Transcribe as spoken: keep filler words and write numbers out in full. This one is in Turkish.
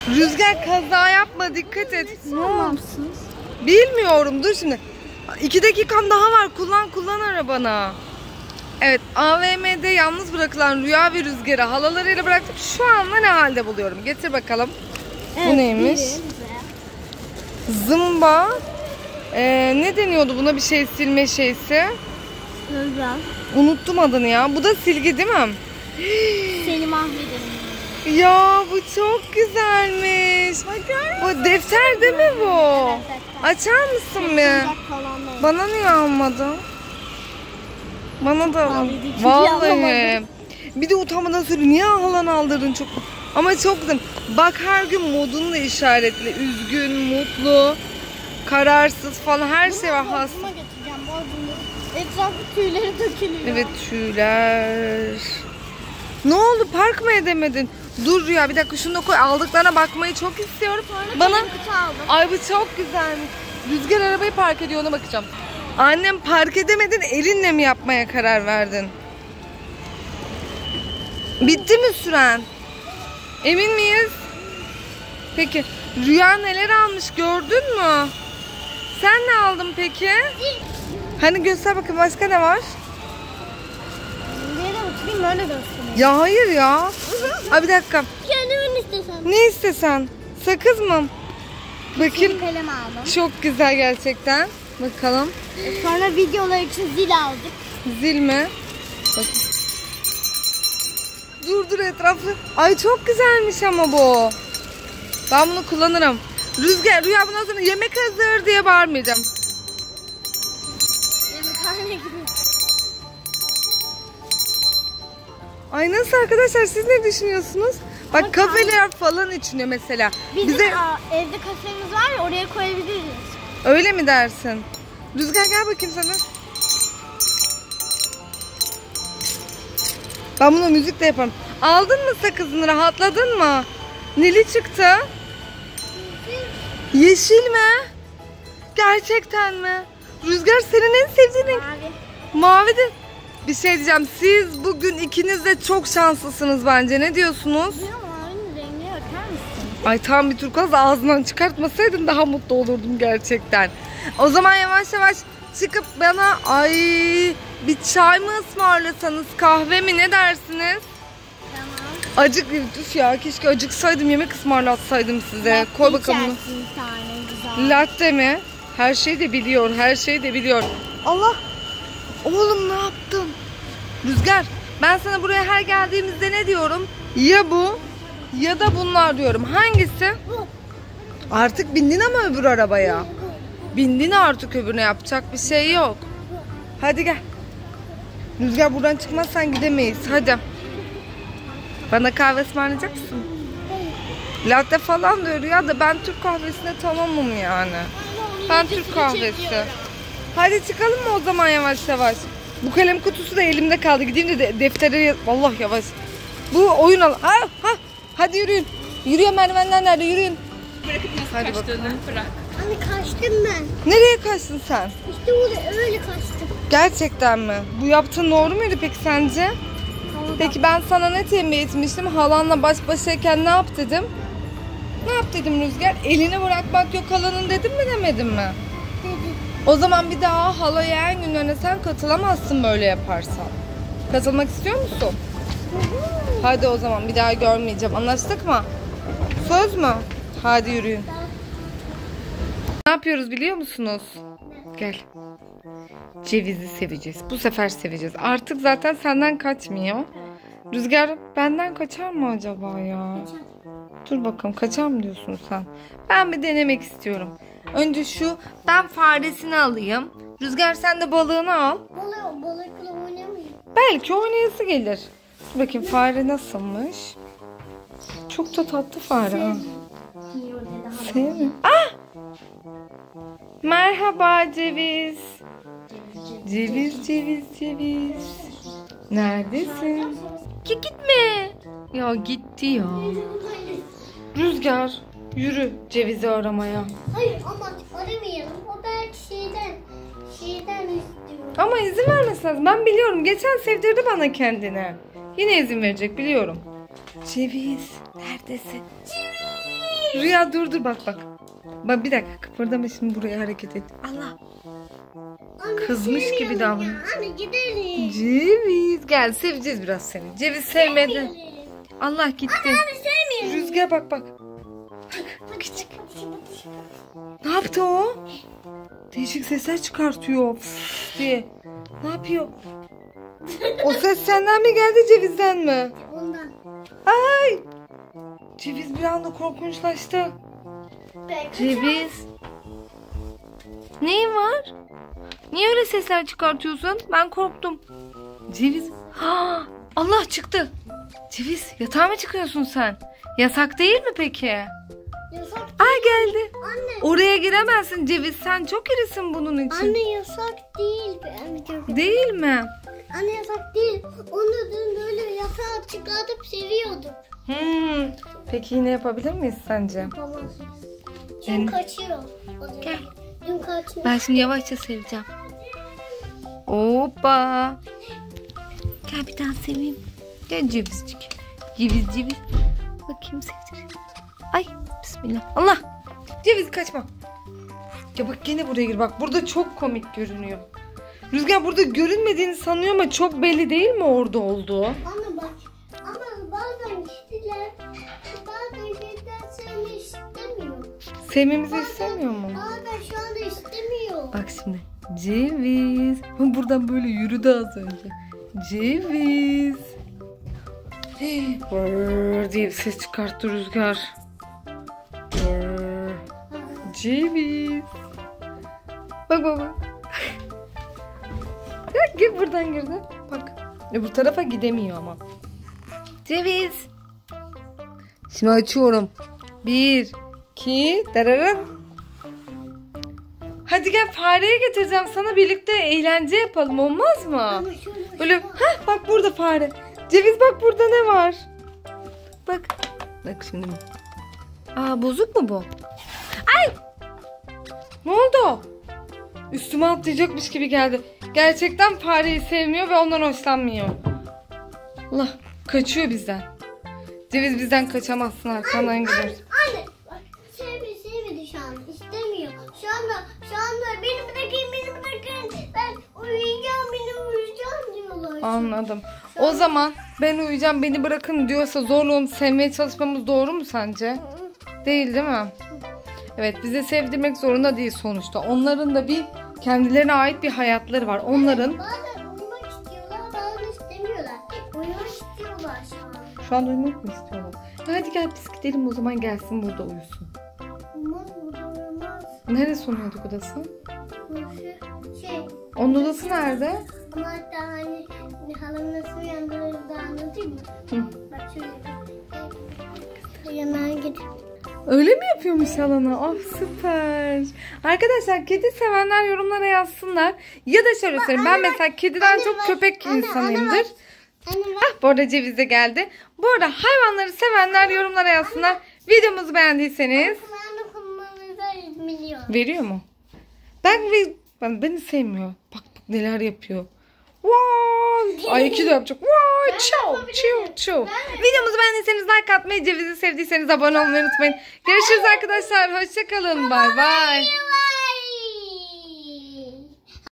Rüzgar kaza yapma, dikkat et. Ne yapsınız? Bilmiyorum, dur şimdi. İki dakikan daha var, kullan kullan arabanı. Evet, A V M'de yalnız bırakılan Rüya ve Rüzgar'ı halalarıyla bıraktık. Şu anda ne halde buluyorum? Getir bakalım. Evet, bu neymiş? Zımba. Ee, ne deniyordu buna, bir şey silme şeysi? Zımba. Unuttum adını ya. Bu da silgi değil mi? Seni mahvederim. Ya bu çok güzelmiş. Bu defter değil mi bu? Açar mısın bir? Bana niye almadın? Bana da al. Vallahi. Bir de utanmadan söyle, niye halan aldırdın çok. Ama çok güzel. Bak her gün modunu da işaretle. Üzgün, mutlu, kararsız falan her şey var. Hasta. Etrafı tüyleri dökülüyor. Evet, tüyler. Ne oldu, park mı edemedin? Dur Rüya, bir dakika şunu da koy. Aldıklarına bakmayı çok istiyorum. Sonra bana aldım. Ay bu çok güzelmiş. Rüzgar arabayı park ediyor, ona bakacağım. Annem, park edemedin, elinle mi yapmaya karar verdin? Bitti mi süren? Emin miyiz? Peki Rüya neler almış gördün mü? Sen ne aldın peki? Hani göster bakın, başka ne var? Nereye oturayım, öyle göstereyim. Ya hayır ya. Ay bir dakika. Kendimin istesem. Ne istesen? Sakız mı? Bakayım. Kalem aldım. Çok güzel gerçekten. Bakalım. Sonra videolar için zil aldık. Zil mi? Bakın. Dur dur etrafı. Ay çok güzelmiş ama bu. Ben bunu kullanırım. Rüzgar, Rüya bundan sonra yemek hazır diye bağırmayacağım. Yemekhane gibi. Ay nasıl arkadaşlar, siz ne düşünüyorsunuz? Bak Ama kafeler falan içiniyor mesela. Bizim Bize aa, evde kafemiz var ya, oraya koyabiliriz. öyle mi dersin? Rüzgar gel bakayım sana. Ben buna müzik de yaparım. Aldın mı sakızını, rahatladın mı? Neli çıktı? Yeşil mi? Gerçekten mi? Rüzgar, senin en sevdiğin renk Mavi. mavi de. Bir şey diyeceğim, siz bugün ikiniz de çok şanslısınız bence, ne diyorsunuz? Ya mavinin rengine bakar mısın? Ay tam bir turkuaz, ağzından çıkartmasaydın daha mutlu olurdum gerçekten. O zaman yavaş yavaş çıkıp bana ay bir çay mı ısmarlasanız, kahve mi, ne dersiniz? Tamam. Acık üf ya, keşke acıksaydım, yemek ısmarlatsaydım size. Latte Koy bakalım. içersin bir tane güzel. Latte mi? Her şeyi de biliyor, her şeyi de biliyor. Allah! Oğlum ne yaptın? Rüzgar, ben sana buraya her geldiğimizde ne diyorum? Ya bu ya da bunlar diyorum. Hangisi? Bu. Artık bindin ama öbür arabaya. Bindin artık öbürüne, yapacak bir şey yok. Hadi gel. Rüzgar, buradan çıkmazsan gidemeyiz. Hadi. Bana kahve ısmarlayacak mısın? Latte falan diyor ya da ben Türk kahvesine tamamım yani. Ben Türk kahvesi. Hadi çıkalım mı o zaman yavaş yavaş? Bu kalem kutusu da elimde kaldı. Gideyim de, de deftere Allah yavaş. Bu oyun al. Ha, ha. Hadi yürüyün. Yürüyor, merdivenler nerede, yürüyün. Bırakıp nasıl Hadi kaçtığını bakalım. bırak. Anne kaçtım ben. Nereye kaçtın sen? İşte orada öyle kaçtım. Gerçekten mi? Bu yaptığın doğru muydu peki sence? Tamam. Peki ben sana ne tembih etmiştim? Halanla baş başayken ne yap dedim? Ne yap dedim Rüzgar? Elini bırakmak yok halanın dedim mi demedim mi? Dedi. O zaman bir daha halaya en günlerine sen katılamazsın böyle yaparsan. Katılmak istiyor musun? Hadi o zaman bir daha görmeyeceğim. Anlaştık mı? Söz mü? Hadi yürüyün. Ne yapıyoruz biliyor musunuz? Gel. Cevizi seveceğiz. Bu sefer seveceğiz. Artık zaten senden kaçmıyor. Rüzgar benden kaçar mı acaba ya? Dur bakalım, kaçar mı diyorsun sen? Ben bir denemek istiyorum. Önce şu ben faresini alayım. Rüzgar sen de balığını al. Balık, balıkla oynamayayım. Belki oynayası gelir. Dur bakayım fare nasılmış? Çok da tatlı fare. ha. Sevmiyorum. Ah! Merhaba ceviz. Ceviz, ceviz, ceviz. Neredesin? Ki gitme. Ya gitti ya. Rüzgar yürü cevizi aramaya. Hayır ama aramayalım. O belki şeyden, şeyden istiyor. Ama izin vermesi lazım. Ben biliyorum. Geçen sevdirdi bana kendine. Yine izin verecek biliyorum. Ceviz neredesin? Ceviz. Rüya dur dur bak bak. Bak bir dakika kıpırdama şimdi buraya hareket et. Allah. Anne, Kızmış gibi sevmiyorum davran. ya. Anne gidelim. Ceviz. Gel seveceğiz biraz seni. Ceviz sevmedi. Gidelim. Allah gitti. Anne sevmiyorum. Rüzgar bak bak. Küçük. Ne yaptı o? Değişik sesler çıkartıyor. Fıs diye. Ne yapıyor? O ses senden mi geldi cevizden mi? Ondan. Ay! Ceviz bir anda korkunçlaştı. Ben Ceviz. Neyin var? Niye öyle sesler çıkartıyorsun? Ben korktum. Ceviz. Ha, Allah çıktı. Ceviz yatağa mı çıkıyorsun sen? Yasak değil mi peki? Yasak. Ay geldi. Anne. Oraya giremezsin Ceviz. Sen çok irisin bunun için. Anne yasak değil. Ben çok... Değil mi? Anne yasak değil. Onu dün böyle yatağa çıkartıp seviyorduk. Hmm. Peki yine yapabilir miyiz sence? Yapamazsınız. Ben- Çünkü kaçıyor. Gel. Dün kaçıyor. Ben şimdi yavaşça seveceğim. Hoppa. Gel bir daha seveyim. Gel cevizcik. Ceviz ceviz. Bakayım sevdir. Ay bismillah. Allah. Ceviz kaçma. Ya bak gene buraya gir. Bak burada çok komik görünüyor. Rüzgar burada görünmediğini sanıyor ama çok belli değil mi orada olduğu? Anne bak. Ama bazen kişiler bazen kişiler seni istemiyor. Sevmemizi istemiyor mu? Bazen şu anda istemiyor. Bak şimdi. Ceviz. Buradan böyle yürüdü az önce. Ceviz. Hey, brrr diye bir ses çıkarttı Rüzgar. Brrr. Ceviz. Bak bak bak. Ya gir buradan girdi. Bak. E, bu tarafa gidemiyor ama. Ceviz. Şimdi açıyorum. Bir, iki, dararın. Hadi gel fareyi getireceğim sana birlikte eğlence yapalım olmaz mı? Ama şöyle Böyle heh, bak burada fare. Ceviz bak burada ne var? Bak. Bak şimdi. Aa bozuk mu bu? Ay! Ne oldu? Üstüme atlayacakmış gibi geldi. Gerçekten fareyi sevmiyor ve ondan hoşlanmıyor. Allah kaçıyor bizden. Ceviz bizden kaçamazsın arkandan gider. Anne bak sevmedi sevmedi şu an istemiyor. Şu anda şu anda beni bırakın beni bırakın ben uyuyacağım beni uyuyacağım diyorlar. Anladım. O zaman ben uyuyacağım beni bırakın diyorsa zorla onu sevmeye çalışmamız doğru mu sence? Değil değil mi? Evet bizi sevdirmek zorunda değil sonuçta. Onların da bir kendilerine ait bir hayatları var. Onların Bazen uyumak istiyorlar bazen istemiyorlar. Uyumak istiyorlar şu an. şu an uyumak mı istiyorlar? Hadi gel biz gidelim o zaman gelsin burada uyusun. Uyumaz burada uyumaz. Neresi onun yatak odası? Burası şey Onun odası nerede? ama hatta hani halamı nasıl uyandırırız da anlatayım mı? Hı. Bak şöyle. Yanına gidip. Öyle mi yapıyormuş Alana? Oh süper. Arkadaşlar kedi sevenler yorumlara yazsınlar. Ya da şöyle söyleyeyim. Ben anne bak, mesela kediden anne çok bak, köpek anne, insanıyımdır. anne bak. Anne bak. Hah bu arada Ceviz de geldi. Bu arada hayvanları sevenler yorumlara yazsınlar. Videomuzu beğendiyseniz. Ben dokunmamızı biliyorum. Veriyor mu? Ben, ben beni sevmiyor. Bak bak neler yapıyor. Wow! Ay iki de yapacak. Wow! Çiu çiu çiu. Videomuzu beğendiyseniz like atmayı, Ceviz'i sevdiyseniz abone olmayı unutmayın. Görüşürüz arkadaşlar. Hoşça kalın. Bay bay.